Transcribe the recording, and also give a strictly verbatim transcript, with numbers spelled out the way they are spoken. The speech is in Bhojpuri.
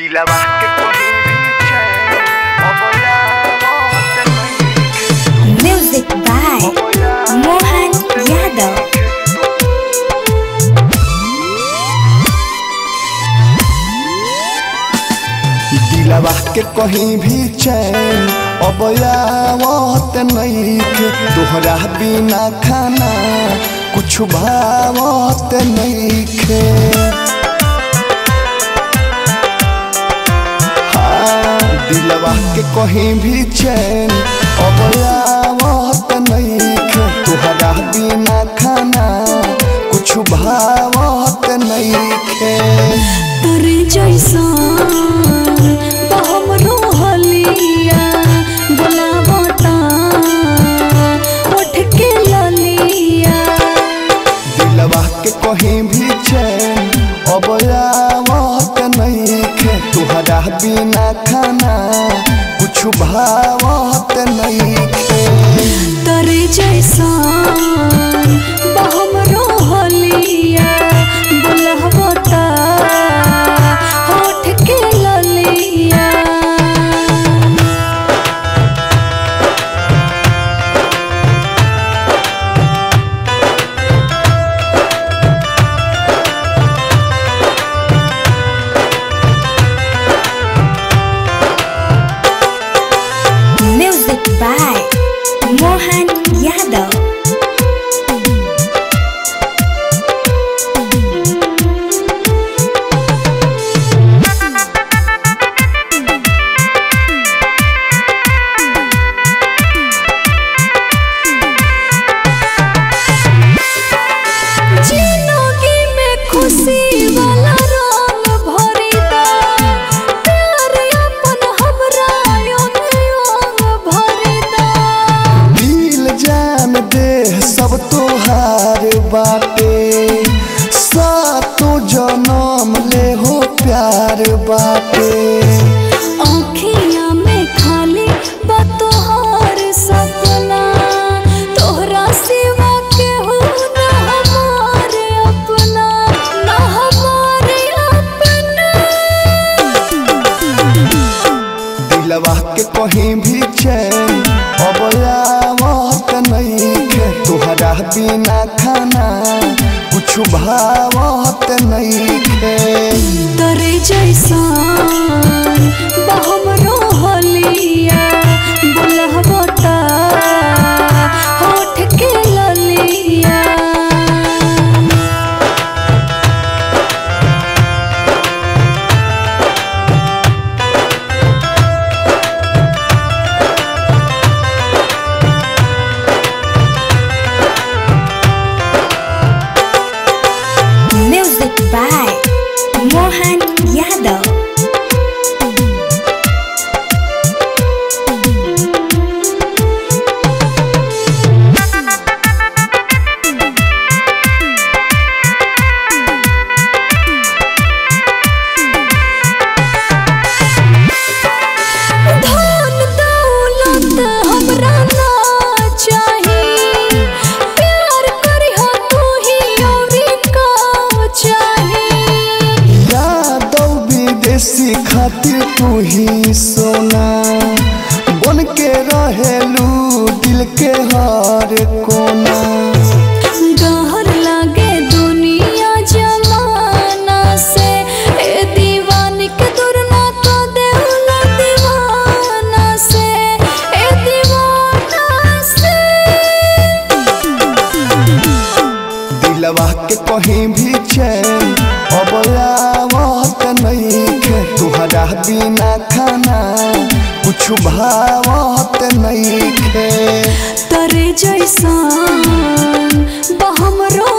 दिलवा के कोई भी चैन अब याद नहीं। Music by Mohan Yadav. दिलवा के कहीं भी चैन अब आवत नइखे, तोहरा बिना खाना कुछ भावत नइखे। हाँ, दिलवा के कहीं भी चैन अब आवत नइखे, तोहरा बिना खाना कुछ भावत नइखे। तोरे जैसा कहीं भी चैन अब आवत नइखे, तुहरा बिना खाना कुछ भावत नइखे। तोरे जैसा हमरो हलिया बुलहबता होठ के ललिया। मोहन यादव। जिंदगी में खुशी वाला रंग भरी दा, प्यार अपन हमरा अंग अंग भरी दा। दिल जान दे सब तोहार बाटे, सातो जन्म ले हो प्यार बाटे। आँखियाँ में खाली बा तोहार सपना, तोहरा सिवा केहू ना हमारे अपना, ना हमारे अपना। दिलवा के कहीं भी चैन अब आवत नइखे, तोहरा बिना खाना कुछ भावत नइखे। तोरे जैसा हमरो हलिया बुलहबता होठ के ललिया। Music by Mohan Yadav. धन दौलत हमरा ना चाही, प्यार करिहा तू ही औरी का चाही। यादव विदेशी खातिर तू ही सोना, बन के रहेलू दिल के हर कोना। डर लागे दुनिया जमाना से, ए दीवानी के दूर ना तो देवला दीवाना से, ए दीवाना से। दिलवा के कहीं भी चैन अब आवत नइखे, तुहरा बिना खाना कुछ भावत नइखे। तोरे जैसा हमरो